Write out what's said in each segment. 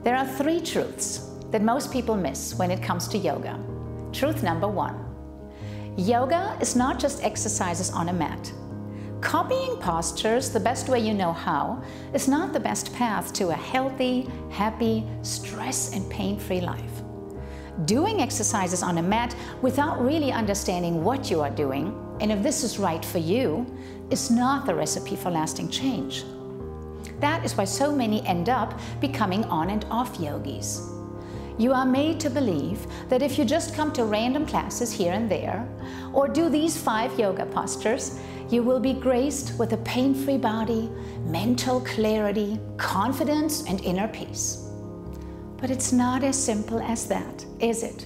There are three truths that most people miss when it comes to yoga. Truth number one: yoga is not just exercises on a mat. Copying postures the best way you know how is not the best path to a healthy, happy, stress and pain-free life. Doing exercises on a mat without really understanding what you are doing and if this is right for you is not the recipe for lasting change. That is why so many end up becoming on and off yogis. You are made to believe that if you just come to random classes here and there, or do these 5 yoga postures, you will be graced with a pain-free body, mental clarity, confidence, and inner peace. But it's not as simple as that, is it?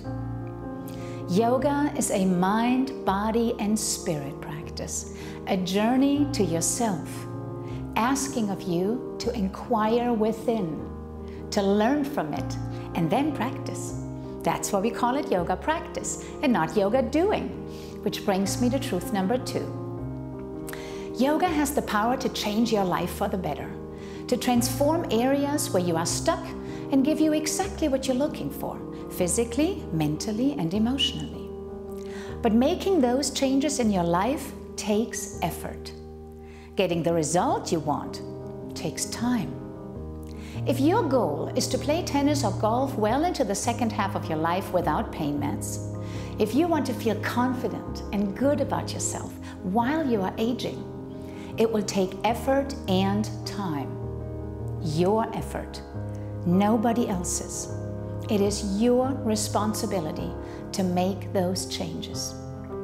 Yoga is a mind, body, and spirit practice, a journey to yourself, asking of you to inquire within, to learn from it, and then practice. That's why we call it yoga practice and not yoga doing, which brings me to truth number 2. Yoga has the power to change your life for the better, to transform areas where you are stuck and give you exactly what you're looking for, physically, mentally, and emotionally. But making those changes in your life takes effort. Getting the result you want takes time. If your goal is to play tennis or golf well into the second half of your life without pain meds, if you want to feel confident and good about yourself while you are aging, it will take effort and time. Your effort, nobody else's. It is your responsibility to make those changes.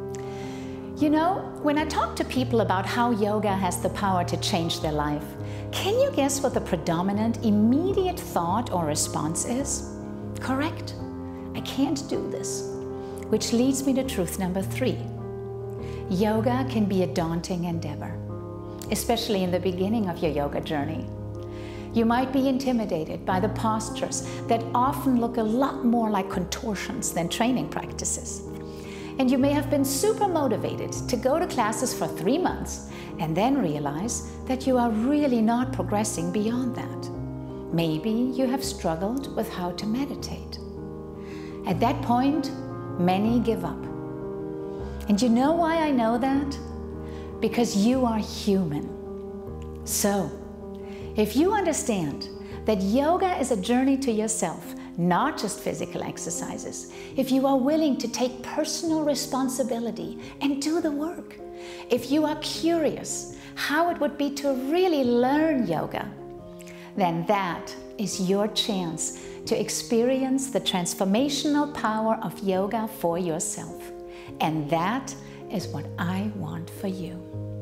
You know, when I talk to people about how yoga has the power to change their life, can you guess what the predominant immediate thought or response is? Correct. I can't do this. Which leads me to truth number 3. Yoga can be a daunting endeavor, especially in the beginning of your yoga journey. You might be intimidated by the postures that often look a lot more like contortions than training practices. And you may have been super motivated to go to classes for 3 months and then realize that you are really not progressing beyond that. Maybe you have struggled with how to meditate. At that point, many give up. And you know why I know that? Because you are human. So, if you understand that yoga is a journey to yourself, not just physical exercises, if you are willing to take personal responsibility and do the work, if you are curious how it would be to really learn yoga, then that is your chance to experience the transformational power of yoga for yourself. And that is what I want for you.